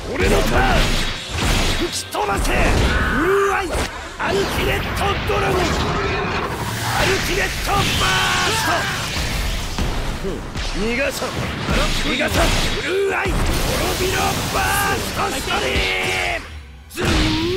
俺のターン吹き飛ばせブルーアイアルティメットドラゴンアルティメットバースト逃がさん逃がさんブルーアイ滅びろバーストストリームズー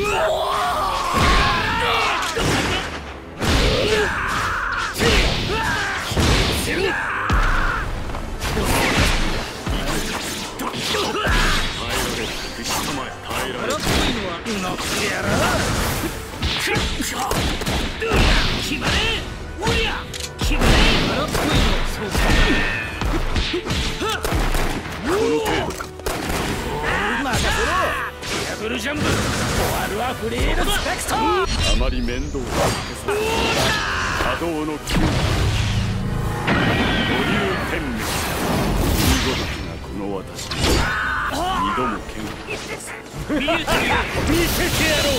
ジャンプフォワルはフリールスペクトあまり面倒をかけさせ波動の急五流天命見事なこの私に二度も剣を見せてやろう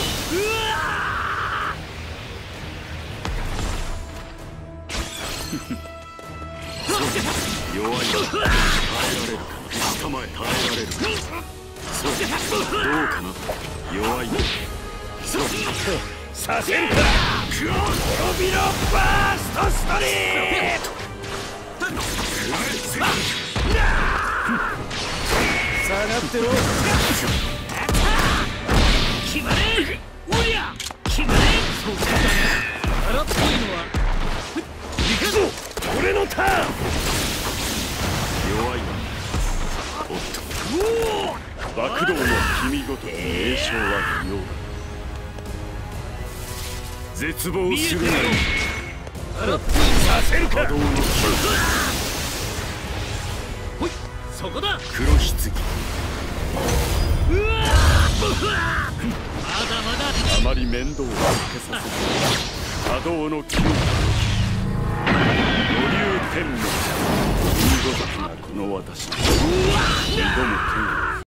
弱い耐えられるか下前耐えられるそうどうかな弱いそうさせるか滅びろバーストストリート下がってろ決まれおりゃ決まれそうだね荒っぽいのは行くぞ俺のターン弱いおっと爆動の君ごとに栄唱は不要だ絶望するなよさせるか波動の君ほいそこだ黒棺まだまだあまり面倒をかけさせず波動の君五流天命見事なこの私二度も剣を